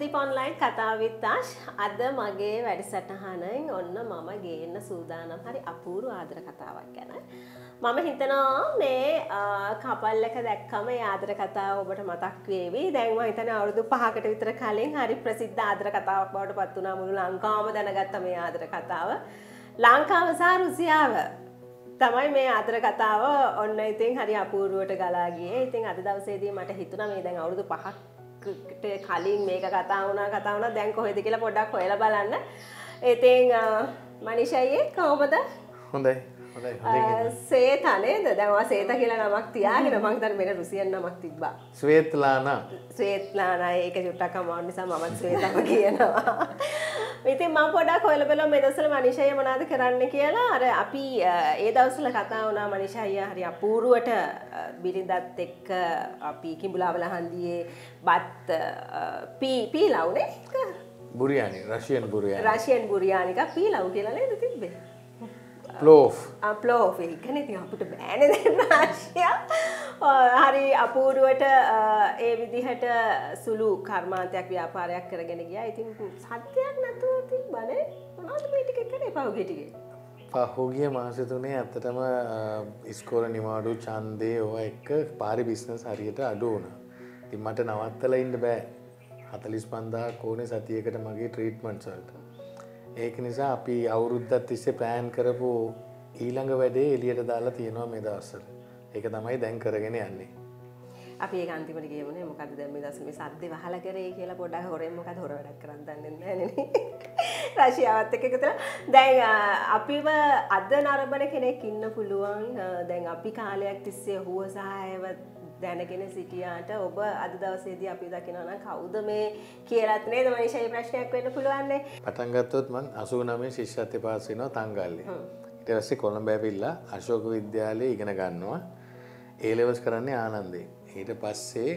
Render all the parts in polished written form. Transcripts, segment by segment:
Philip online කතා with Ash අද මගේ වැඩසටහනෙන් ඔන්න මම ගේන්න සූදානම් හරි අපූර්ව ආදර කතාවක් ගැන. මම හිතනවා මේ කපල් එක දැක්කම ඒ ආදර කතාව ඔබට මතක් වේවි. දැන් මම හිතන්නේ අවුරුදු 5කට විතර කලින් හරි ප්‍රසිද්ධ ආදර කතාවක් බවට පත් වුණා. මුළු ලංකාවම දැනගත්ත මේ ආදර කතාව. ලංකාව සහ රුසියාව තමයි මේ ආදර කතාව ඔන්න ඉතින් හරි අපූර්වවට ගලා ගියේ. ඉතින් අද දවසේදී මට හිතුණා මේ දැන් අවුරුදු 5ක් කලින් මේක කතා වුණා දැන් කොහෙද කියලා පොඩ්ඩක් හොයලා බලන්න. ඉතින් මනිෂායේ කොහොමද? හොඳයි. සේතා නේද? දැන් ඔයා සේතා කියලා නමක් තියාගෙන මම හිතන්නේ මෙන්න රුසියන් නමක් තිබ්බා. ස්වේත්ලානා ඒක චුට්ටක් අමාරු නිසා මමත් ස්වේතම කියනවා. ඉතින් මම පොඩ්ඩක් හොයලා බලමු මේ දවස්වල මනිෂාය මොනවද කරන්න කියලා. අර අපි ඒ දවස්වල කතා වුණා මනිෂාය හරි අපූර්වට බිරිඳත් එක්ක අපි කිඹුලාවල හන්දියේ බත් පීලව්නේ. බුරියානි රෂියන් බුරියානි එක පීලව් කියලා නේද තිබ්බේ? ප්ලෝෆ් ඒකනේ ඉතින් අපිට බෑනේ දෙන්න ආශියා. හරි අපූර්වට ඒ විදිහට සුළු කර්මාන්තයක් ව්‍යාපාරයක් කරගෙන ගියා. ඉතින් සත්‍යයක් නැතුව තිබ්බනේ. මොනවද මේ ටික කරේ පහුගිය ටිකේ? පහුගිය මාස තුනේ ඇත්තටම ඉස්කෝලේ නිවාඩු ඡන්දේ ඔය එක පාරේ බිස්නස් හරියට අඩු වුණා. ඉතින් මට නවත්තලා ඉන්න බෑ. 45000ක් ඕනේ සතියකට මගේ ට්‍රීට්මන්ට්ස් වලට. ඒක නිසා අපි අවුරුද්දක් තිස්සේ ප්ලෑන් කරපු ඊළඟ වැඩේ එළියට දාලා තියෙනවා මේ දවස්වල. ඒක තමයි දැන් කරගෙන යන්නේ. අපි ඒක අන්තිමට ගියමුනේ මොකද්ද දැන් මේ දවස්වල මේ සද්දේ වහලා කරේ කියලා පොඩ්ඩක් හොරෙන් මොකද හොර වැඩක් කරන් දන්නේ නැහැ නේ. රෂියාවත් එක්ක එකතන දැන් අපිව අද නරඹන කෙනෙක් ඉන්න පුළුවන්. දැන් අපි කාලයක් තිස්සේ හුව සහායව දැනගෙන සිටියාට ඔබ අද දවසේදී අපි දකිනවා නම් කවුද මේ කියලාත් නේද මනිෂාගේ ප්‍රශ්නයක් වෙන්න පුළුවන් නේ. පටන් ගත්තොත් මම 89 ශිෂ්‍යත්වයේ පාස් වෙනවා තංගල්ලේ. ඊට පස්සේ කොළඹ ඇවිල්ලා අශෝක විද්‍යාලයේ ඉගෙන ගන්නවා. A levels කරන්නේ ආනන්දේ. ඊට පස්සේ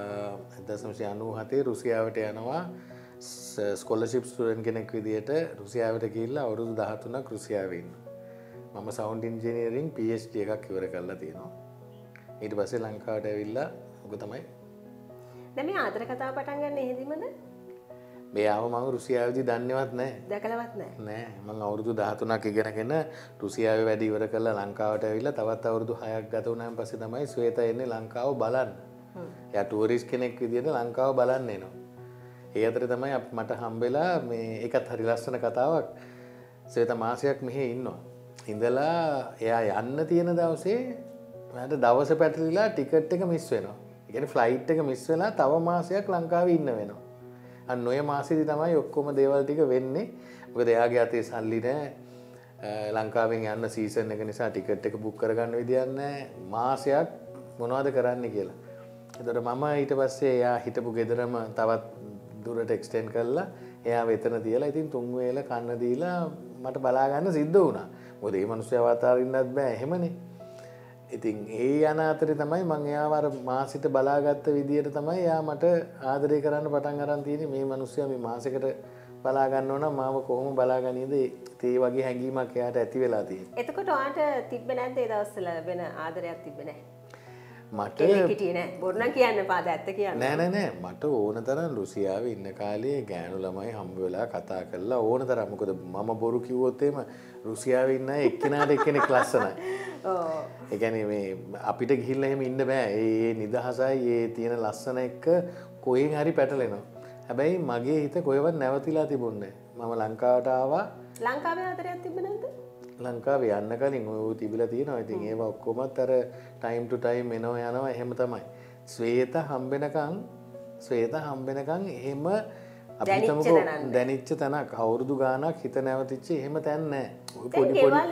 1997 රුසියාවට යනවා ස්කෝලර්ෂිප් ස්ටුඩන්ට් කෙනෙක් විදියට රුසියාවට ගිහිල්ලා අවුරුදු 13ක් රුසියාවේ ඉන්නවා. මම සවුන්ඩ් ඉන්ජිනියරින් PhD එකක් ඉවර කරලා තියෙනවා. ඊට පස්සේ ලංකාවට ඇවිල්ලා ඔක තමයි. දැන් මේ ආදර කතාව පටන් ගන්න එහෙදිමද? මේ ආව මම රුසියාවේදී දන්නේවත් නැහැ. දැකලවත් නැහැ. නෑ. මම අවුරුදු 13ක් ඉගෙනගෙන රුසියාවේ වැඩ ඉවර කරලා ලංකාවට ඇවිල්ලා තවත් අවුරුදු 6ක් ගත වුණාන් පස්සේ තමයි ස්වේතා එන්නේ ලංකාව බලන්න. එයා ටූරිස්ට් කෙනෙක් විදියට ලංකාව බලන්න එනවා. ඒ අතරේ තමයි මට හම්බෙලා මේ ඒකත් හරි ලස්සන කතාවක්. ස්වේතා මාසයක් මෙහෙ ඉන්නවා. ඉඳලා එයා යන්න තියෙන දවසේ මට දවස පැටලිලා ටිකට් එක මිස් වෙනවා. ඒ කියන්නේ ෆ්ලයිට් එක මිස් වෙලා තව මාසයක් ලංකාවේ ඉන්න වෙනවා. අන්න ඔය මාසෙදි තමයි ඔක්කොම දේවල් ටික වෙන්නේ. මොකද එයාගේ අතේ සල්ලි නැහැ. ලංකාවෙන් යන්න සීසන් එක නිසා ටිකට් එක බුක් කරගන්න විදියක් නැහැ. මාසයක් මොනවද කරන්න කියලා. එතකොට මම ඊට පස්සේ එයා හිටපු ගෙදරම තවත් දුරට එක්ස්ටෙන්ඩ් කරලා එයා වෙතන තියලා ඉතින් තුන් වේල කන්න දීලා මට බලා ගන්න සිද්ධ වුණා. මොකද මේ මිනිස්සු අවතාරින්නත් බෑ එහෙමනේ. ඉතින් ඒ යන අතරේ තමයි මම එයාව අර මාසිට බලාගත්ත විදියට තමයි එයා මට ආදරය කරන්න පටන් අරන් තියෙන්නේ. මේ මිනිස්සයා මේ මාසෙකට බලා ගන්නව නම් මාව කොහොම බලාගන්නේද? ඒ වගේ හැඟීමක් එයාට ඇති වෙලා තියෙනවා. එතකොට ඔයාට තිබ්බේ නැද්ද ඒ දවස්වල වෙන ආදරයක් තිබ්බේ නැහැ? මට හිටියේ නැහැ. බොරු නම් කියන්න පාද ඇත්ත කියන්න. නෑ. මට ඕන තරම් රුසියාවේ ඉන්න කාලේ ගෑනු ළමයි හම්බ වෙලා කතා කරලා ඕන තරම්. මොකද මම බොරු කිව්වොත් එහෙම රුසියාවේ ඉන්න එක්කෙනාට එක්කෙනෙක් ලස්සනයි. ඒ කියන්නේ මේ අපිට ගිහිල්ලා එහෙම ඉන්න බෑ. ඒ නිදහසයි ඒ තියෙන ලස්සන එක්ක කොහෙන් හරි පැටලෙනවා. හැබැයි මගේ හිත කොහෙවත් නැවතිලා තිබුණේ නැහැ. මම ලංකාවට ආවා. ලංකාවේ ආදරයක් තිබ්බ නැද්ද? ලංකාවේ යන්න කලින් ඔය තිබිලා තියෙනවා. ඉතින් ඒවා ඔක්කොමත් අර ටයිම් ටු ටයිම් එනවා යනවා එහෙම තමයි. ස්වේතා හම්බෙනකන් එහෙම අපි හිතමුකෝ දැනිච්ච තැනක් අවුරුදු ගාණක් හිත නැවතිච්ච එහෙම තැන් නැහැ. ඔය පොඩි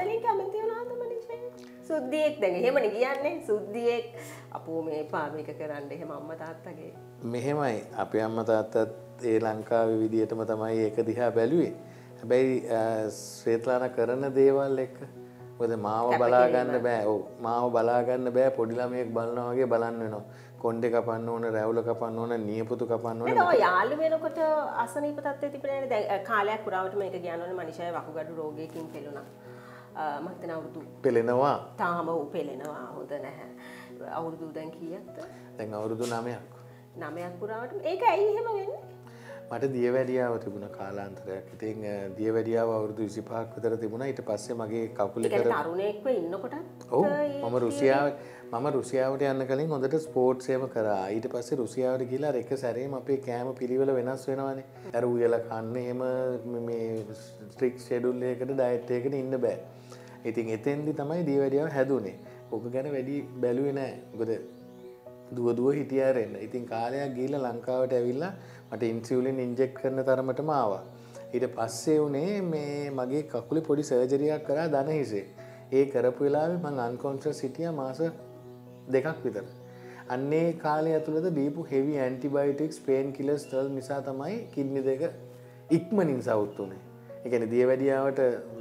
සුද්ධියෙක් දැන් එහෙමනේ කියන්නේ සුද්ධියෙක් අපෝ මේ පාමික කරන්න එහෙම අම්මා තාත්තගේ මෙහෙමයි අපේ අම්මා තාත්තත් ඒ ලංකාවේ විදියටම තමයි ඒක දිහා බැලුවේ. හැබැයි ස්වේත්ලානා කරන දේවල් එක්ක මොකද මාව බලා ගන්න බෑ. ඔව් මාව බලා ගන්න බෑ. පොඩි ළමයෙක් බලනවා වගේ බලන්න වෙනවා. කොණ්ඩේ කපන්න ඕන, රැවුල කපන්න ඕන, නියපොතු කපන්න ඕන. නේද? ඔය යාළු වෙනකොට අසනීප තත්ත්වෙ තිබුණේ දැන් කාලයක් පුරාවට මේක කියනවනේ මනිෂාවේ වකුගඩු රෝගයකින් පෙළුණා. මම හිතන අවුරුදු පෙළෙනවා. තාම පෙළෙනවා. හොඳ නැහැ. අවුරුදු දැන් කීයක්ද? දැන් අවුරුදු 9ක්. 9ක් පුරාවට ඒක ඇයි එහෙම වෙන්නේ? මට දියවැඩියාව තිබුණ කාලාන්තරයක්. ඉතින් දියවැඩියාව අවුරුදු 25ක් විතර තිබුණා. ඊට පස්සේ මගේ කකුලේ කර තරුණයෙක්ව ඉන්නකොටත් ඔව් මම රුසියාවට යන්න කලින් හොඳට ස්පෝර්ට්ස් එකම කරා. ඊට පස්සේ රුසියාවට ගිහලා අර එක සැරේම අපේ කෑම පිළිවෙල වෙනස් වෙනවානේ. අර උයලා කන්න එහෙම මේ ස්ට්‍රික්ට් ෂෙඩියුල් එකකට ඩයට් එකකට ඉන්න බෑ. ඉතින් එතෙන්දි තමයි දියවැඩියාව හැදුනේ. ඕක ගැන වැඩි බැලුවේ නෑ. මොකද දුව හිටියා රෙන්න. ඉතින් කාලයක් ගිහිල්ලා ලංකාවට ඇවිල්ලා මට ඉන්සියුලින් ඉන්ජෙක්ට් කරන තරමටම ආවා. ඊට පස්සේ උනේ මේ මගේ කකුලේ පොඩි සර්ජරි එකක් කරා දන හිසේ. ඒ කරපු වෙලාවේ මම අන්කොන්ෂස් හිටියා මාස 2ක් විතර. අන්නේ කාලය ඇතුළත දීපු හෙවි ඇන්ටිබයොටික්ස් පේන් කිලර්ස් තල් නිසා තමයි කිඩ්නි දෙක ඉක්මනින් සවුත් උනේ. ඒ කියන්නේ දියවැඩියාවට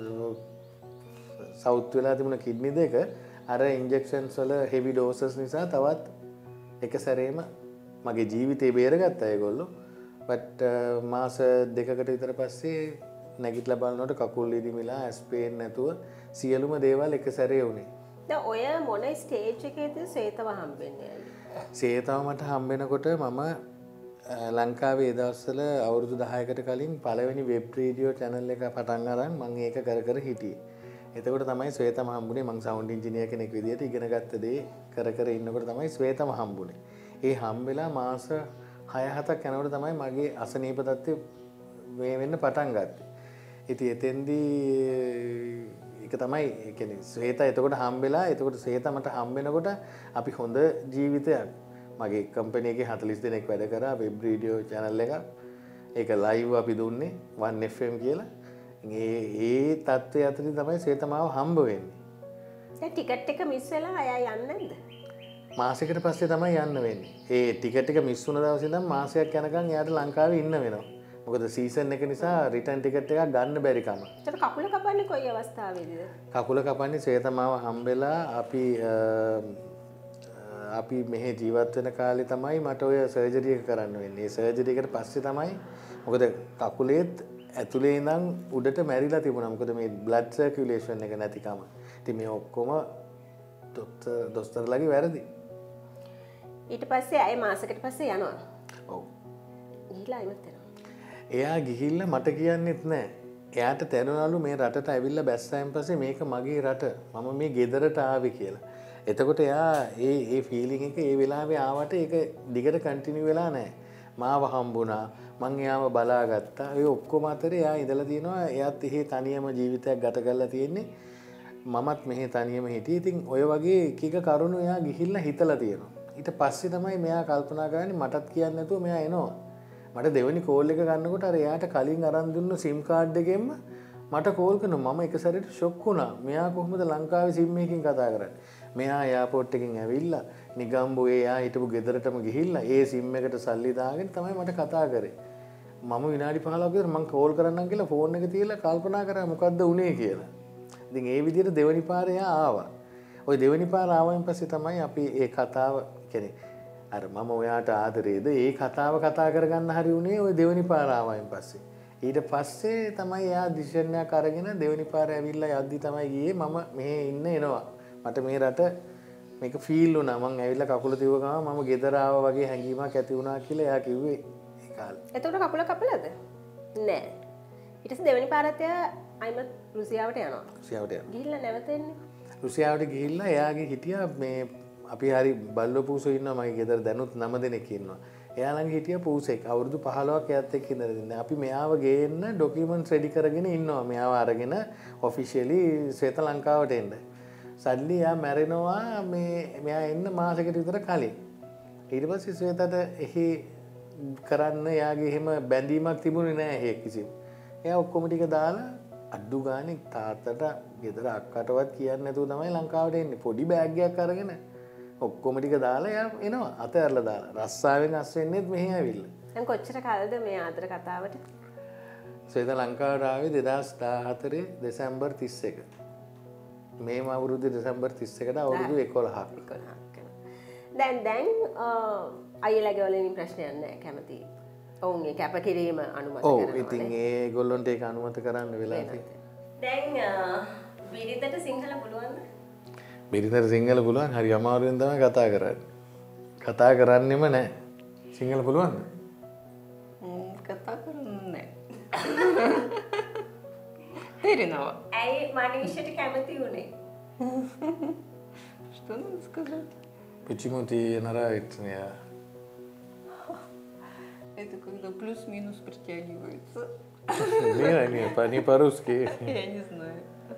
සවුත් වෙලා තිබුණ කිඩ්නි දෙක අර ඉන්ජෙක්ෂන්ස් වල හෙවි ඩෝසස් නිසා තවත් එක සැරේම මගේ ජීවිතේ බේරගත්තා ඒගොල්ලෝ. බට් මාස 2කට විතර පස්සේ නැගිටලා බලනකොට කකුල් ඉදිමිලා ඇස් පේන්නේ නැතුව සියලුම දේවල් එක සැරේ වුණේ. දැන් ඔය මොන ස්ටේජ් එකේද සේතව හම්බෙන්නේ? සේතව මට හම්බෙනකොට මම ලංකාවේ ඒ දවස්වල අවුරුදු 10කට කලින් පළවෙනි වෙබ් රේඩියෝ channel එක පටන් අරන් මම ඒක කර හිටියේ. එතකොට තමයි ශ්වේතම හම්බුනේ. මං සවුන්ඩ් ඉංජිනේර් කෙනෙක් විදිහට ඉගෙන ගත්ත දේ කර ඉන්නකොට තමයි ශ්වේතම හම්බුනේ. ඒ හම්බෙලා මාස 6-7ක් යනකොට තමයි මගේ අසනීප තත්ත්වය මේ වෙන්න පටන් ගත්තේ. ඉතින් එතෙන්දී ඒක තමයි ඒ කියන්නේ ශ්වේතා එතකොට හම්බෙලා එතකොට ශ්වේතා මට හම්බෙනකොට අපි හොඳ ජීවිතයක් මගේ කම්පැනි එකේ 40 දෙනෙක් වැඩ කරා වෙබ් රේඩියෝ channel එකක්. ඒක ලයිව් අපි දුන්නේ 1FM කියලා. ඒ තත්ත්වය අතරින් තමයි ශ්වේතමාව හම්බ වෙන්නේ. දැන් ටිකට් එක මිස් වෙලා අය යන්නේ නැද්ද? මාසයකට පස්සේ තමයි යන්න වෙන්නේ. ඒ ටිකට් එක මිස් වුණ දවසේ ඉඳන් මාසයක් යනකම් එයාට ලංකාවේ ඉන්න වෙනවා. මොකද සීසන් එක නිසා රිටර්න් ටිකට් එකක් ගන්න බැරි කම. ඒතර කකුල කපන්නේ කොයි අවස්ථාවේදීද? කකුල කපන්නේ ශ්වේතමාව හම්බෙලා අපි මෙහෙ ජීවත් වෙන කාලේ තමයි මට ඔය සර්ජරි එක කරන්න වෙන්නේ. ඒ සර්ජරි එකට පස්සේ තමයි මොකද කකුලේත් ඇතුලේ ඉඳන් උඩට මැරිලා තිබුණා. මොකද මේ බ්ලඩ් සර්කියුලේෂන් එක නැතිකම. ඉතින් මේ ඔක්කොම දොස්තරලාගේ වැරදි. ඊට පස්සේ අය මාසෙකට පස්සේ යනවා. ඔව්. ගිහිලා ඉවත් වෙනවා. එයා ගිහිල්ලා මට කියන්නෙත් නෑ. එයාට තැනුණලු මේ රටට ඇවිල්ලා බැස්සයින් පස්සේ මේක මගේ රට. මම මේ ගෙදරට ආවේ කියලා. එතකොට එයා ඒ ෆීලිං එක ඒ වෙලාවේ ආවට ඒක දිගට කන්ටිනියු වෙලා නෑ. මාව හම්බුණා. මං එයාව බලාගත්තා. ඒ ඔක්කොම අතරේ එයා ඉඳලා තියෙනවා. එයාත් එහෙ තනියම ජීවිතයක් ගත කරලා තියෙන්නේ. මමත් මෙහෙ තනියම හිටියේ. ඉතින් ඔය වගේ එක එක කරුණු එයා ගිහිල්ලා හිතලා තියෙනවා. ඊට පස්සේ තමයි මෙයා කල්පනා කරන්නේ මටත් කියන්නේ නැතුව මෙයා එනවා. මට දෙවෙනි කෝල් එක ගන්නකොට අර එයාට කලින් අරන් දුන්න SIM කාඩ් එකෙන්ම මට කෝල් කරනවා. මම එක සැරේට ෂොක් වුණා. මෙයා කොහොමද ලංකාවේ SIM එකකින් කතා කරන්නේ? මෙයා එයාපෝට් එකකින් ඇවිල්ලා නිගම්බුවේ එයා හිටපු ගෙදරටම ගිහිල්ලා ඒ SIM එකට සල්ලි දාගෙන තමයි මට කතා කරේ. මම විනාඩි 15ක් විතර මං කෝල් කරන්නම් කියලා ෆෝන් එක තියලා කල්පනා කරා මොකද්ද වුනේ කියලා. ඉතින් ඒ විදිහට දෙවෙනි පාර එයා ආවා. ওই දෙවෙනි පාර ආවයින් පස්සේ තමයි අපි ඒ කතාව කියන්නේ අර මම ඔයාට ආදරේද ඒ කතාව කතා කරගන්න හරි උනේ ওই දෙවෙනි පාර ආවයින් පස්සේ. ඊට පස්සේ තමයි එයා ඩිසිෂන් එකක් අරගෙන දෙවෙනි පාර ඇවිල්ලා යද්දි තමයි ගියේ මම මෙහෙ ඉන්න එනවා. මට මේ රට මේක ෆීල් වුණා. මං ඇවිල්ලා කකුල තියව ගමන් මම ගෙදර ආවා වගේ හැඟීමක් ඇති වුණා කියලා එයා කිව්වේ ඒ කාලේ. එතකොට කකුල කපලාද? නෑ. ඊට පස්සේ දෙවෙනි පාරත් එයා අයිමත් රුසියාවට යනවා. රුසියාවට යනවා. ගිහිල්ලා නැවතෙන්නේ. රුසියාවට ගිහිල්ලා එයාගේ හිටියා මේ අපි හරි බල්ලෝ පූසෝ ඉන්නවා මගේ ගෙදර දැනුත් 9 දෙනෙක් ඉන්නවා. එයා ළඟ හිටියා පූසෙක් අවුරුදු 15ක් එයාත් එක්ක ඉඳලා ඉන්නේ. අපි මෙයාව ගේන්න ඩොකියුමන්ට්ස් රෙඩි කරගෙන ඉන්නවා. මෙයාව අරගෙන ඔෆිෂියලි ශ්වේත ලංකාවට එන්න. සඩ්ලි එයා මැරෙනවා මෙයා එන්න මාසෙකට විතර කලින්. ඊට පස්සේ ශ්වේතට එහි කරන්න එයාගේ එහෙම බැඳීමක් තිබුණේ නැහැ එහෙ කිසිම. එයා ඔක්කොම ටික දාලා අඩු ගානේ තාත්තට ගෙදර අක්කටවත් කියන්නේ නැතුව තමයි ලංකාවට එන්නේ. පොඩි බෑග් එකක් අරගෙන ඔක්කොම ටික දාලා එයා එනවා අතහැරලා දාලා. රස්සාවෙන් අස් වෙන්නේත් මෙහෙ ඇවිල්ලා. දැන් කොච්චර කාලද මේ ආදර කතාවට? ශ්වේත ලංකාවට ආවේ 2014 දෙසැම්බර් 31. මේ අවුරුදු දෙසැම්බර් 31ට අවුරුදු 11ක්. දැන් අයියලාගේ වලින් ප්‍රශ්නයක් නැහැ කැමති. ඔවුන්ගේ කැපකිරීම අනුමත කරනවා. ඔව් ඉතින් ඒගොල්ලොන්ට ඒක අනුමත කරන්න වෙලා තියෙනවා. දැන් බිරිඳට සිංහල පුළුවන්ද? බිරිඳට සිංහල පුළුවන්. හරි අමාරුවෙන් තමයි කතා කරන්නේ. කතා කරන්නෙම නැහැ. සිංහල පුළුවන්ද? කතා කරන්නේ තේරෙනවා. ඇයි මනීෂට කැමති වුණේ? Что надо сказать? Почему ты нравится мне? Это когда плюс-минус притягивается. Не по-русски. Я не знаю.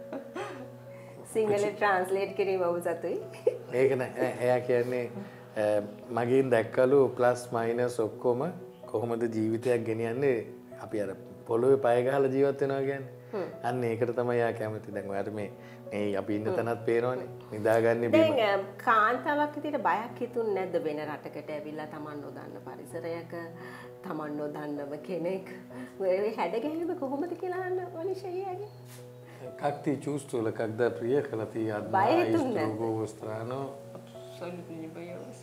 සිංහල ට්‍රාන්ස්ලේට් කිරීම ඔබ සතුයි. ඒක නෑ එයා කියන්නේ මගින් දැක්කලු ප්ලස් මයිනස් ඔක්කොම කොහොමද ජීවිතයක් ගෙනියන්නේ අපි අර පොළොවේ පය ගහලා ජීවත් වෙනවා කියන්නේ. අන්න ඒකට තමයි යා කැමති. දැන් ඔයාලට මේ අපි ඉන්න තැනත් පේනවනේ. නිදාගන්නේ බිම. දැන් කාන්තාවක් විදිහට බයක් හිතුන්නේ නැද්ද වෙන රටකට ඇවිල්ලා Taman නොදන්න පරිසරයක Taman නොදන්නම කෙනෙක් ඔය හැඩ ගැහිම කොහොමද කියලා අහන්න මනිෂයාගේ? Как ты чувствовала, когда приехала ты одна из другого страны? Абсолютно не боялась.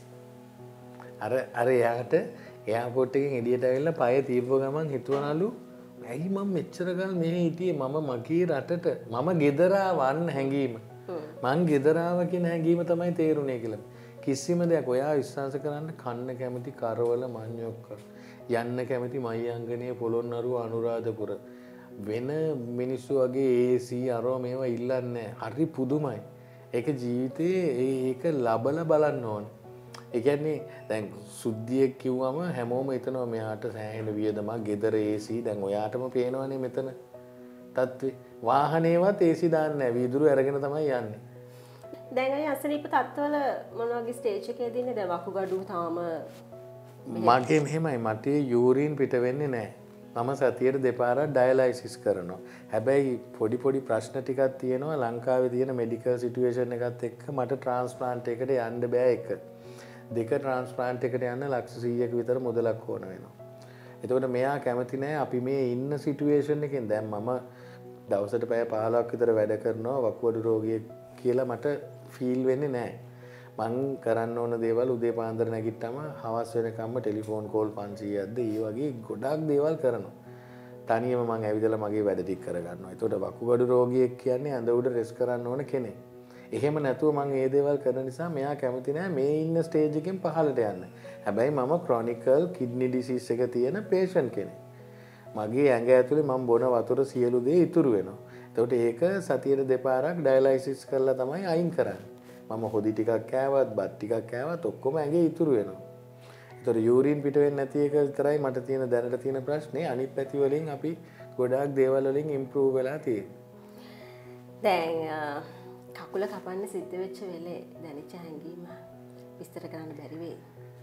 අර එයාට එයාපෝට් එකෙන් එළියට ඇවිල්ලා පය තියපුව ගමන් හිතුවනලු ඇයි මම මෙච්චර කල් මෙහෙ හිටියේ මම මගේ රටට මම ගෙදර ආවන්න හැංගීම මං ගෙදර ආවා කියන හැංගීම තමයි තේරුනේ කියලා. කිසිම දෙයක් ඔයා විශ්වාස කරන්න කන්න කැමති කරවල මඤ්ඤොක්ක යන්න කැමති මයංගනේ පොළොන්නරුව අනුරාධපුර වෙන මිනිස්සු වගේ AC අරව මේවා ඉල්ලන්නේ හරි පුදුමයි. ඒක ජීවිතේ ඒක ලබලා බලන්න ඕනේ. ඒ කියන්නේ දැන් සුද්ධියෙක් කිව්වම හැමෝම හිතනවා මෙයාට සෑහෙන වියදමක් ගෙදර AC දැන් ඔයාටම පේනවනේ මෙතන තත්ත්වේ වාහනේවත් AC දාන්නේ නැහැ වීදුරු අරගෙන තමයි යන්නේ. දැන් අය අසනීප තත්ත්වවල මොන වගේ ස්ටේජ් එකේද ඉන්නේ? දැන් වකුගඩු තාම මගේ මෙහෙමයි මට යූරින් පිට වෙන්නේ නැහැ. මම සතියට දෙපාරක් ඩයලයිසිස් කරනවා. හැබැයි පොඩි ප්‍රශ්න ටිකක් තියෙනවා ලංකාවේ තියෙන මෙඩිකල් සිටුේෂන් එකත් එක්ක මට ට්‍රාන්ස්ප්ලාන්ට් එකට යන්න බෑ එක. දෙක ට්‍රාන්ස්ප්ලාන්ට් එකට යන්න ලක්ෂ 100ක විතර මුදලක් ඕන වෙනවා. එතකොට මෙයා කැමති නෑ අපි මේ ඉන්න සිටුේෂන් එකෙන් දැන් මම දවසට පැය 15ක් විතර වැඩ කරනවා වකුගඩු රෝගියෙක් කියලා මට ෆීල් වෙන්නේ නෑ. මං කරන්න ඕන දේවල් උදේ පාන්දර නැගිට්ටම හවස් වෙනකම්ම ටෙලිෆෝන් කෝල් 500ක්ද ඒ වගේ ගොඩක් දේවල් කරනවා. තනියම මං ඇවිදලා මගේ වැඩ ටික කරගන්නවා. එතකොට වකුගඩු රෝගියෙක් කියන්නේ ඇඳ උඩ රෙස්ට් කරන්න ඕන කෙනෙක්. එහෙම නැතුව මං ඒ දේවල් කරන නිසා මෙයා කැමති නෑ මේ ඉන්න ස්ටේජ් එකෙන් පහළට යන්න. හැබැයි මම ක්‍රොනිකල් කිඩ්නි ඩිසීස් එක තියෙන පේෂන්ට් කෙනෙක්. මගේ ඇඟ ඇතුලේ මම බොන වතුර සියලු දේ ඉතුරු වෙනවා. එතකොට ඒක සතියේ දෙපාරක් ඩයලයිසිස් කරලා තමයි අයින් කරන්නේ. මම හොදි ටිකක් කෑවත් බත් ටිකක් කෑවත් ඔක්කොම ඇඟේ ඉතුරු වෙනවා. ඒතර යූරින් පිට වෙන්නේ නැති එක විතරයි මට තියෙන දැනට තියෙන ප්‍රශ්නේ. අනිත් පැති වලින් අපි ගොඩාක් දේවල් වලින් ඉම්ප්‍රූව් වෙලා තියෙනවා. දැන් කකුල කපන්න සිද්ධ වෙච්ච වෙලේ දැනෙච්ච හැඟීම විස්තර කරන්න බැරි වෙයි.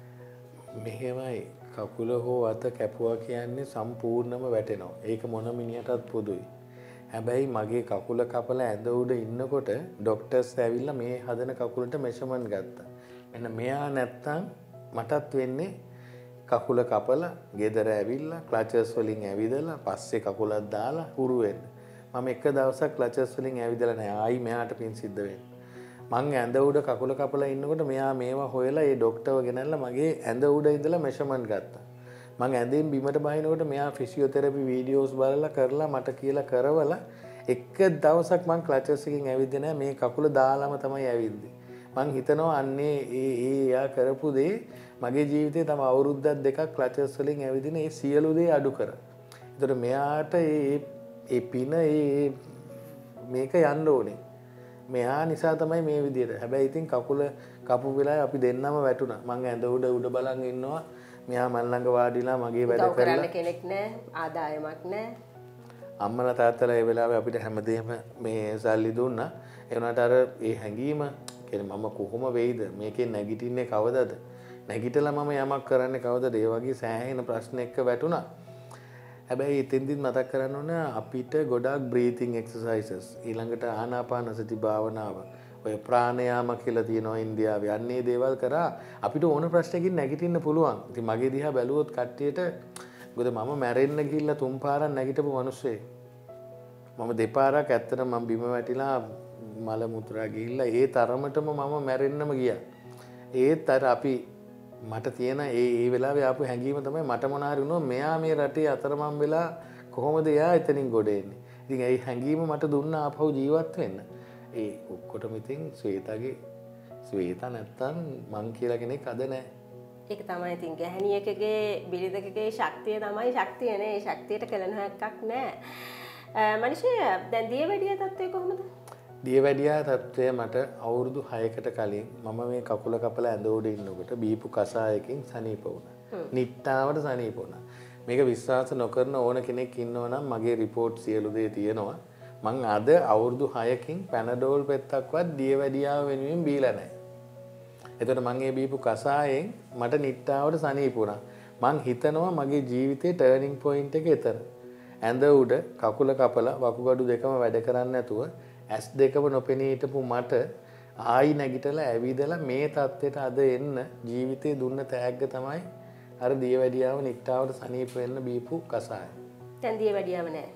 මෙහෙමයි කකුල හෝ අත කැපුවා කියන්නේ සම්පූර්ණම වැටෙනවා. ඒක මොන මිනිහටත් පොදුයි. හැබැයි මගේ කකුල කපලා ඇඳ උඩ ඉන්නකොට ડોක්ටර්ස් ඇවිල්ලා මේ හදන කකුලට මෙෂර්මන්ට් ගත්තා. මෙන්න මෙයා නැත්තම් මටත් වෙන්නේ කකුල කපලා ගෙදර ඇවිල්ලා ක්ලචර්ස් වලින් ඇවිදලා පස්සේ කකුලක් දාලා හුරු වෙන්න. මම එක දවසක් ක්ලචර්ස් වලින් ඇවිදලා නැහැ. ආයි මෙයාට පින් සිද්ධ වෙන්නේ. මං ඇඳ උඩ කකුල කපලා ඉන්නකොට මෙයා මේවා හොයලා ඒ ડોක්ටර්ව ගෙනල්ලා මගේ ඇඳ උඩ ඉඳලා මෙෂර්මන්ට් ගත්තා. මං ඇඳෙන් බිමට බහිනකොට මෙයා ෆිසියෝതെරපි වීඩියෝස් බලලා කරලා මට කියලා කරවලා එක දවසක් මං ක්ලචර්ස් එකකින් ඇවිද්දේ නැහැ. මේ කකුල දාලාම තමයි ඇවිද්දේ. මං හිතනවා අන්නේ එයා කරපු දේ මගේ ජීවිතේ තම අවුරුද්දක් දෙකක් ක්ලචර්ස් වලින් ඇවිදින ඒ සියලු දේ අඩු කරා. ඒතර මෙයාට ඒ පින මේක යන්න ඕනේ. මෙයා නිසා තමයි මේ විදියට. හැබැයි ඉතින් කකුල කපු වෙලාවේ අපි දෙන්නම වැටුණා. මං ඇඳ උඩ බලන් ඉන්නවා. මෙයා මල් ළඟ වාඩිලා මගේ වැඩ කරලා කෙනෙක් නැහැ, ආදායමක් නැහැ. අම්මලා තාත්තලා ඒ වෙලාවේ අපිට හැමදේම මේ සල්ලි දුන්නා. ඒ වුණාට අර ඒ හැංගීම කියන්නේ මම කොහොම වෙයිද මේකෙන් නැගිටින්නේ කවදද? නැගිටලා මම යමක් කරන්නේ කවදද? ඒ වගේ සෑහෙන ප්‍රශ්න එක්ක වැටුණා. හැබැයි එතෙන්දිත් මතක් කරන්න ඕන අපිට ගොඩාක් බ්‍රීතිං එක්සර්සයිසස් ඊළඟට ආනාපාන සති භාවනාව ඔය ප්‍රාණයාම කියලා තියෙනවා ඉන්දියාවේ. අන්නේ දේවල් කරා අපිට ඕන ප්‍රශ්නකින් නැගිටින්න පුළුවන්. ඉතින් මගේ දිහා බැලුවොත් කට්ටියට මොකද මම මැරෙන්න ගිහිල්ලා තුන් පාරක් නැගිටපු මිනිස්සෙක්. මම දෙපාරක් ඇත්තටම මම බිම වැටිලා මල මුත්‍රා ගිහිල්ලා ඒ තරමටම මම මැරෙන්නම ගියා. ඒත් අර අපි මට තියෙන ඒ වෙලාවේ ආපු හැඟීම තමයි මට මොන හරි වුණොත් මෙයා මේ රටේ අතරමං වෙලා කොහොමද එයා එතනින් ගොඩ එන්නේ. ඉතින් ඒ හැඟීම මට දුන්නා ආපහු ජීවත් වෙන්න. ඒ ඔක්කොටම ඉතින් ශ්වේතාගේ ශ්වේතා නැත්තම් මං කියලා කෙනෙක් අද නැහැ. ඒක තමයි ඉතින් ගැහණියකගේ බිරිඳකගේ ශක්තිය තමයි ශක්තිය නේ. ඒ ශක්තියට කළ නොහැක්කක් නෑ. මනිෂේ දැන් දියවැඩිය තත්ත්වය කොහොමද? දියවැඩියා තත්ත්වය මට අවුරුදු 6කට කලින් මම මේ කකුල කපලා ඇඳ උඩ ඉන්නකොට බීපු කසායකින් සනීප වුණා. නිට්ටාවට සනීප වුණා. මේක විශ්වාස නොකරන ඕන කෙනෙක් ඉන්නවා නම් මගේ රිපෝට් සියලු දේ තියෙනවා. මං අද අවුරුදු 6කින් පැනඩෝල් පෙත්තක්වත් දියවැඩියාව වෙනුවෙන් බීලා නැහැ. එතකොට මං ඒ බීපු කසායෙන් මට නිට්ටාවට සනීප වුණා. මං හිතනවා මගේ ජීවිතේ ටර්නින් පොයින්ට් එක එතන. ඇඳ උඩ කකුල කපලා වකුගඩු දෙකම වැඩ කරන්නේ නැතුව ඇස් දෙකම නොපෙනී හිටපු මට ආයි නැගිටලා ඇවිදලා මේ තත්ත්වයට අද එන්න ජීවිතේ දුන්න තෑග්ග තමයි අර දියවැඩියාව නිට්ටාවට සනීප වෙන්න බීපු කසාය. දැන් දියවැඩියාව නෑ.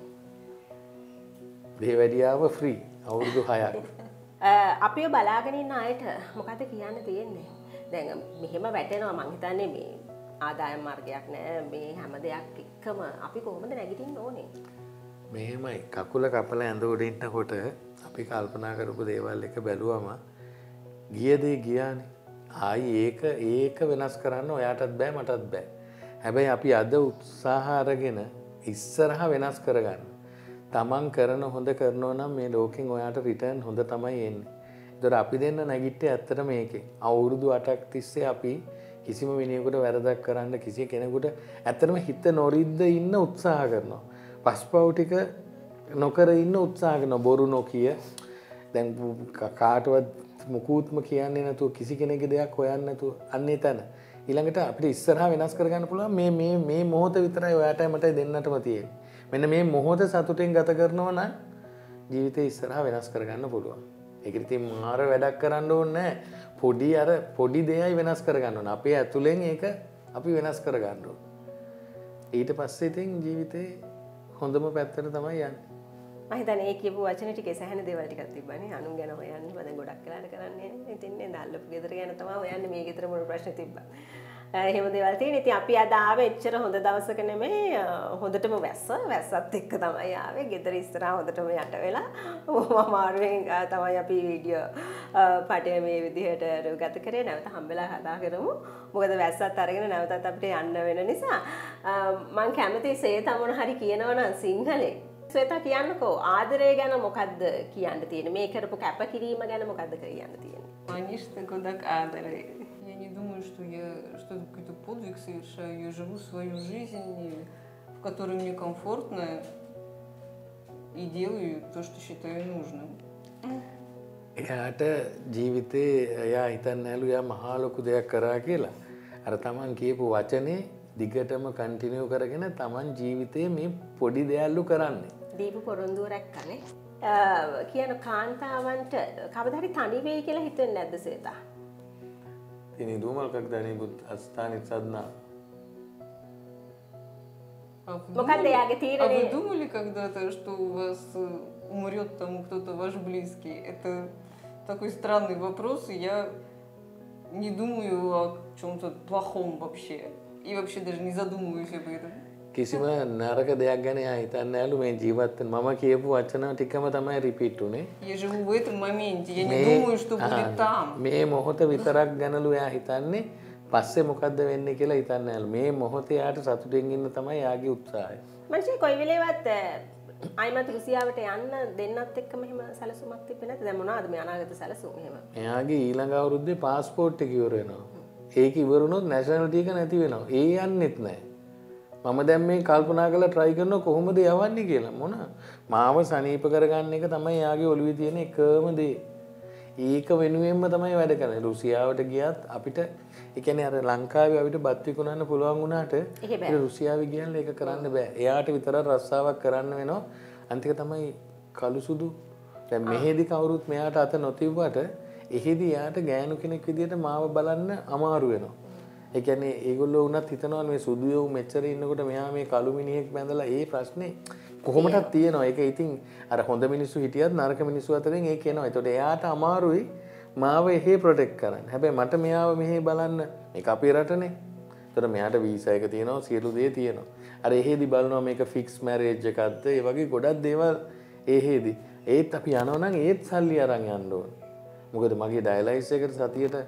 දියවැඩියාව ෆ්‍රී අවුරුදු 6ක්. අපිව බලාගෙන ඉන්න අයට මොකද කියන්න තියෙන්නේ? දැන් මෙහෙම වැටෙනවා මං හිතන්නේ මේ ආදායම් මාර්ගයක් නෑ මේ හැම දෙයක් එක්කම අපි කොහොමද නැගිටින්න ඕනේ? මෙහෙමයි කකුල කපලා ඇඳ උඩ ඉන්නකොට අපි කල්පනා කරපු දේවල් එක බැලුවම ගිය දේ ගියානේ. ආයි ඒක වෙනස් කරන්න ඔයාටත් බෑ මටත් බෑ. හැබැයි අපි අද උත්සාහ අරගෙන ඉස්සරහා වෙනස් කරගන්න. තමන් කරන හොඳ කරනවා නම් මේ ලෝකෙන් ඔයාට රිටර්න් හොඳ තමයි එන්නේ. ඒතර අපි දෙන්න නැගිට්ටේ ඇත්තට මේකේ. අවුරුදු 8ක් තිස්සේ අපි කිසිම මිනිහෙකුට වැරදක් කරන්න කිසි කෙනෙකුට ඇත්තටම හිත නොරිද්ද ඉන්න උත්සාහ කරනවා. පස්පව් ටික නොකර ඉන්න උත්සාහ කරනවා. බොරු නොකිය. දැන් කාටවත් මුකුත්ම කියන්නේ නැතුව කිසි කෙනෙකුගේ දෙයක් හොයන්නේ නැතුව අන්නේ තන. ඊළඟට අපිට ඉස්සරහා වෙනස් කරගන්න පුළුවන් මේ මොහොත විතරයි ඔයාටයි මටයි දෙන්නටම තියෙන්නේ. මෙන්න මේ මොහොත සතුටින් ගත කරනවා නම් ජීවිතේ ඉස්සරහා වෙනස් කරගන්න පුළුවන්. ඒක ඉතින් මාර වැඩක් කරන්න ඕනේ නැහැ. පොඩි දෙයයි වෙනස් කරගන්න ඕනේ. අපේ ඇතුලෙන් ඒක අපි වෙනස් කරගන්න ඕනේ. ඊට පස්සේ ඉතින් ජීවිතේ හොඳම පැත්තට තමයි යන්නේ. මම හිතන්නේ ඒ කියපු වචන ටිකේ සැහැණ දේවල් ටිකක් තිබ්බනේ. අනුන් ගැන හොයන්නේ මම දැන් ගොඩක් වෙලාට කරන්නේ නැහැ. ඉතින් නේද අල්ලපු ගෙදර ගැන තමයි හොයන්නේ. මේ ගෙදර මොන ප්‍රශ්න තිබ්බා. එහෙම දේවල් තියෙන. ඉතින් අපි අද ආවේ එච්චර හොඳ දවසක නෙමෙයි. හොඳටම වැස්සත් එක්ක තමයි ආවේ. ගෙදර ඉස්සරහා හොඳටම යට වෙලා අමාරුවෙන් තමයි අපි වීඩියෝ පටය මේ විදිහට ගත කරේ. නැවත හම්බෙලා කතා කරමු. මොකද වැස්සත් අරගෙන නැවතත් අපිට යන්න වෙන නිසා මම කැමතියි සේතා මොන හරි කියනවනම් සිංහලෙන්. සේතා කියන්නකෝ ආදරය ගැන මොකද්ද කියන්න තියෙන්නේ? මේ කරපු කැපකිරීම ගැන මොකද්ද කියන්න තියෙන්නේ? Конечно, куда кадры. Я не думаю, что я что-то какой-то подвиг совершаю. Я живу свою жизнь, в которой мне комфортно, и делаю то, что считаю нужным. එයාට ජීවිතේ එයා හිතන්නේ නැලු එයා මහා ලොකු දෙයක් කරා කියලා. අර තමන් කියපු වචනේ දිගටම කන්ටිනියු කරගෙන තමන් ජීවිතේ මේ පොඩි දෙයක්ලු කරන්නේ. දීපු පොරොන්දුව රැක්කනේ. කියන කාන්තාවන්ට කවදා හරි තනි වෙයි කියලා හිතෙන්නේ නැද්ද සේතා? Ты не думал, когда-нибудь останется одна? А මොකක්ද එයාගේ вы තීරණය? думали когда-то, что у вас умрет там кто-то ваш близкий? Это такой странный вопрос, и я не думаю о чем-то плохом вообще. И вообще даже не задумываюсь об этом. කිසිම නරක දෙයක් ගැන එයා හිතන්නේ නැලු මේ ජීවත් වෙන මම කියපු වචන ටිකම තමයි රිපීට් උනේ. Я живу в этом моменте, я не думаю, что будет там. මේ මොහොත විතරක් ගැනලු එයා හිතන්නේ පස්සේ මොකද්ද වෙන්නේ කියලා හිතන්නේ නැලු. මේ මොහොතේ එයාට සතුටින් ඉන්න තමයි එයාගේ උත්සාහය. මං කොයි වෙලේවත් අයිමත් රුසියාවට යන්න දෙන්නත් එක්කම එහෙම සැලසුමක් තිබ්බේ නැද්ද? දැන් මොනවද මේ අනාගත සැලසුම් එහෙම? එයාගේ ඊළඟ අවුරුද්දේ පාස්පෝර්ට් එක ඉවර වෙනවා. ඒක ඉවර වුණොත් නැෂනලිටි එක නැති වෙනවා. ඒ යන්නෙත් නැහැ. මම දැන් මේ කල්පනා කරලා try කරනවා කොහොමද යවන්නේ කියලා. මොන මාව සනීප කරගන්න එක තමයි එයාගේ ඔළුවේ තියෙන එකම දේ. ඒක වෙනුවෙන්ම තමයි වැඩ කරන්නේ. රුසියාවට ගියත් අපිට ඒ කියන්නේ අර ලංකාවේ අපිට බත් විකුණන්න පුළුවන් වුණාට රුසියාවේ ගියන්න ඒක කරන්න බෑ. එයාට විතරක් රස්සාවක් කරන්න වෙනවා. අන්තික තමයි කළු සුදු. දැන් මෙහෙදි කවුරුත් මෙයාට අත නොතිව්වට එහෙදි එයාට ගෑනු කෙනෙක් විදියට මාව බලන්න අමාරු වෙනවා. ඒ කියන්නේ ඒගොල්ලෝ වුණත් හිතනවා මේ සුදුයෝ මෙච්චර ඉන්නකොට මෙයා මේ කළු මිනිහෙක් බැඳලා ඒ ප්‍රශ්නේ කොහොමදක් තියෙනවා. ඒක ඉතින් අර හොඳ මිනිස්සු හිටියත් නරක මිනිස්සු අතරින් ඒක එනවා. ඒතකොට එයාට අමාරුයි මාව එහෙ ප්‍රොටෙක්ට් කරන්න. හැබැයි මට මෙයාව මෙහෙ බලන්න මේක අපේ රටනේ. ඒතකොට මෙයාට වීසා එක තියෙනවා සියලු දේ තියෙනවා. අර එහෙදි බලනවා මේක ෆික්ස් මැරේජ් එකක්ද ඒ වගේ ගොඩක් දේවල් එහෙදි. ඒත් අපි යනවා නම් ඒත් සල්ලි අරන් යන්න ඕනේ. මොකද මගේ ඩයලයිස් එකට සතියට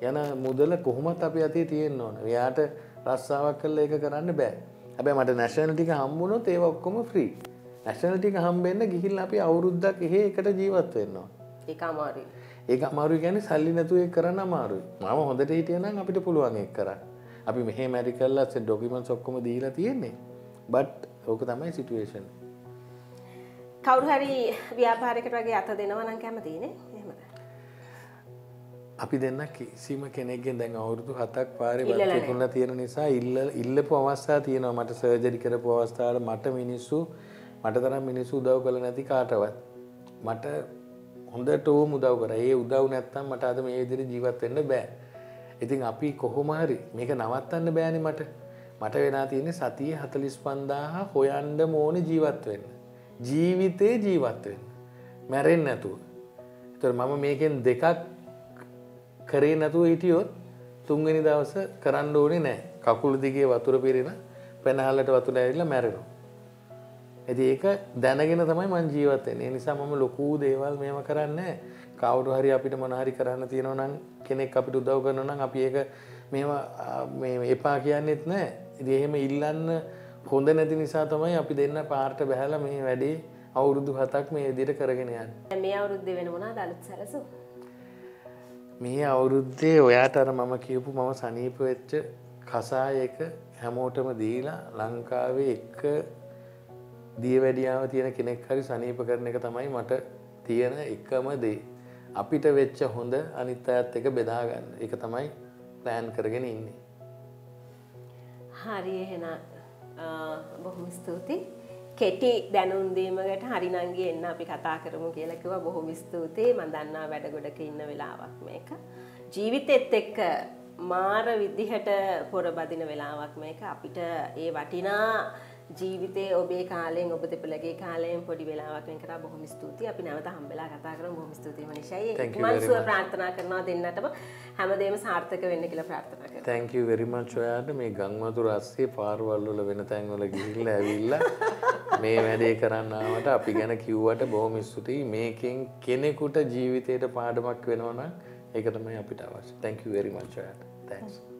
යන මුදල කොහොමත් අපි අතේ තියෙන්න ඕන. එයාට රස්සාවක් කරලා ඒක කරන්න බෑ. හැබැයි මට නැෂනලිටි එක හම්බුනොත් ඒව ඔක්කොම ෆ්‍රී. නැෂනලිටි එක හම්බෙන්න ගිහිල්ලා අපි අවුරුද්දක් එහෙ එකට ජීවත් වෙන්න ඕන. ඒක අමාරුයි. ඒක අමාරුයි කියන්නේ සල්ලි නැතුව ඒක කරන්න අමාරුයි. මම හොඳට හිටියනම් අපිට පුළුවන් ඒක කරන්න. අපි මෙහෙ මැරි කරලා ඩොකියුමන්ට්ස් ඔක්කොම දීලා තියෙන්නේ. බට් ඕක තමයි සිටුේෂන්. කවුරු හරි ව්‍යාපාරයකට වගේ අත දෙනවා නම් කැමතියි නේ? එහෙමද? අපි දෙන්න කිසිම කෙනෙක්ගෙන් දැන් අවුරුදු 7ක් පාරේ බත් විකුණලා තියෙන නිසා ඉල්ලපු අවස්ථා තියෙනවා. මට සර්ජරි කරපු අවස්ථාවල මට තරම් මිනිස්සු උදව් කළ නැති කාටවත්. මට හොඳටම උදව් කරා. ඒ උදව් නැත්තම් මට අද මේ විදිහට ජීවත් වෙන්න බෑ. ඉතින් අපි කොහොම හරි මේක නවත්තන්න බෑනේ මට. මට වෙලා තියෙන්නේ සතිය 45000 හොයන්න ඕනේ ජීවත් වෙන්න. ජීවිතේ ජීවත් වෙන්න. මැරෙන්නේ නැතුව. ඒතර මම මේකෙන් දෙකක් කරේ නැතුව හිටියොත් තුන්වෙනි දවස කරන්න ඕනේ නැහැ. කකුල දිගේ වතුර පිරෙන පෙනහලට වතුර ඇවිල්ලා මැරෙනවා. ඉතින් ඒක දැනගෙන තමයි මම ජීවත් වෙන්නේ. ඒ නිසා මම ලොකු දේවල් මේව කරන්නේ නැහැ. කවුරු හරි අපිට මොන හරි කරන්න තියෙනවා නම් කෙනෙක් අපිට උදව් කරනවා නම් අපි ඒක මේ එපා කියන්නේත් නැහැ. ඉතින් එහෙම ඉල්ලන්න හොඳ නැති නිසා තමයි අපි දෙන්න පාරට බහැලා මේ වැඩේ අවුරුදු 7ක් මේ විදිහට කරගෙන යන්නේ. මේ අවුරුද්දේ වෙන මොනවද අලුත් සැලසුම්? මේ අවුරුද්දේ ඔයාට අර මම කියපු මම සනීප වෙච්ච කසායක හැමෝටම දීලා ලංකාවේ එක දියවැඩියාව තියෙන කෙනෙක් හරි සනීප කරන එක තමයි මට තියෙන එකම දේ. අපිට වෙච්ච හොඳ අනිත් අයත් එක බෙදා ගන්න. ඒක තමයි ප්ලෑන් කරගෙන ඉන්නේ. හරි එහෙනම් බොහොම ස්තුතියි. කෙටි දැනුම් දීමකට හරිනංගි එන්න අපි කතා කරමු කියලා කිව්වා. බොහොම ස්තුතියි. මම දන්නවා වැඩ ගොඩක ඉන්න වෙලාවක් මේක. ජීවිතෙත් එක්ක මාර විදිහට පොර බදින වෙලාවක් මේක. අපිට ඒ වටිනා ජීවිතේ ඔබේ කාලයෙන් ඔබ දෙපළගේ කාලයෙන් පොඩි වෙලාවක් වෙන් කරා. බොහොම ස්තුතියි. අපි නැවත හම්බෙලා කතා කරමු. බොහොම ස්තුතියි මනිෂායි. මම සුව ප්‍රාර්ථනා කරනවා දෙන්නටම හැමදේම සාර්ථක වෙන්න කියලා ප්‍රාර්ථනා කරනවා. thank you very much ඔයාට මේ ගංවතුර අස්සේ පාරවල් වල වෙන තැන් වල ගිහිල්ලා ඇවිල්ලා මේ වැඩේ කරන්න ආවට අපි ගැන කිව්වට බොහොම ස්තුතියි. මේකෙන් කෙනෙකුට ජීවිතේට පාඩමක් වෙනවා නම් ඒක තමයි අපිට අවශ්‍ය. thank you very much ඔයාට. thanks.